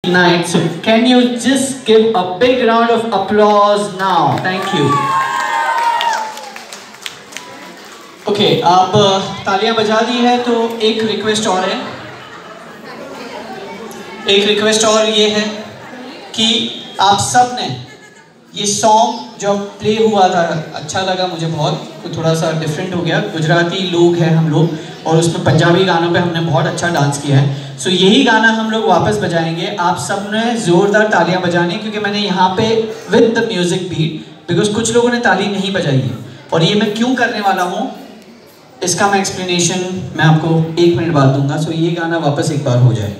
Night. So can you just give a big round of applause now? Thank you. Okay, आप तालियां बजा दी है तो एक रिक्वेस्ट और है। एक रिक्वेस्ट और ये है कि आप सब ने ये सॉन्ग जो प्ले हुआ था अच्छा लगा मुझे बहुत, थोड़ा सा डिफरेंट हो गया। गुजराती लोग हैं हम लोग और उसमें पंजाबी गानों पे हमने बहुत अच्छा डांस किया है। सो यही गाना हम लोग वापस बजाएंगे। आप सब ने ज़ोरदार तालियां बजानी क्योंकि मैंने यहाँ पे with the music beat, because कुछ लोगों ने ताली नहीं बजाई है और ये मैं क्यों करने वाला हूँ इसका मैं एक्सप्लेनेशन मैं आपको 1 मिनट बाद दूंगा। सो ये गाना वापस एक बार हो जाए।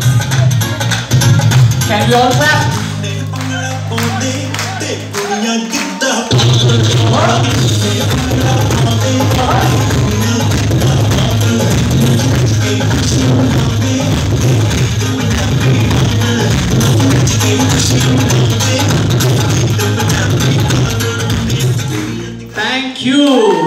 Can we all clap? Thank you.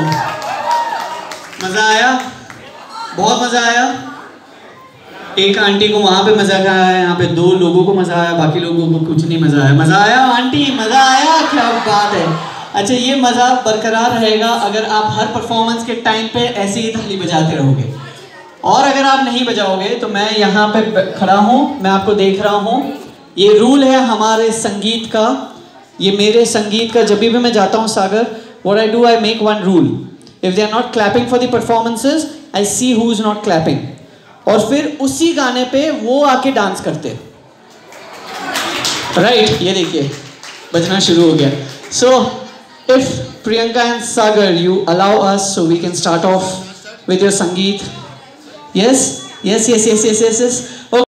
मजा आया, बहुत मजा आया। एक आंटी को वहां पे मजा आया, यहाँ पे 2 लोगों को मजा आया, बाकी लोगों को कुछ नहीं मजा आया। मजा आया आंटी, मजा आया, क्या बात है। अच्छा, ये मजा बरकरार रहेगा अगर आप हर परफॉर्मेंस के टाइम पे ऐसे ही ताली बजाते रहोगे। और अगर आप नहीं बजाओगे तो मैं यहाँ पे खड़ा हूँ, मैं आपको देख रहा हूँ। ये रूल है हमारे संगीत का, ये मेरे संगीत का। जब भी मैं जाता हूँ सागर, what I do, I make one rule. If they are not clapping for the performances, I see who is not clapping. और फिर उसी गाने पे वो आके डांस करते। राइट, ये देखिए बजना शुरू हो गया। So, if Priyanka and Sagar, you allow us, so we can start off with your Sangeet. Yes, yes, yes, yes, yes, yes, yes.